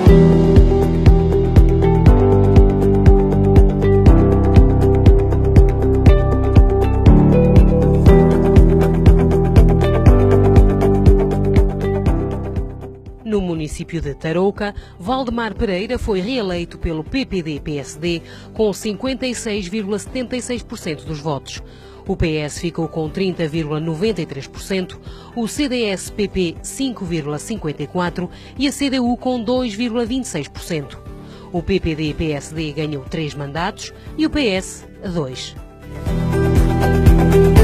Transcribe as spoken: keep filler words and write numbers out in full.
No município de Tarouca, Valdemar Pereira foi reeleito pelo P P D P S D com cinquenta e seis vírgula setenta e seis por cento dos votos. O P S ficou com trinta vírgula noventa e três por cento, o C D S P P cinco vírgula cinquenta e quatro por cento e a C D U com dois vírgula vinte e seis por cento. O P P D P S D ganhou três mandatos e o P S dois.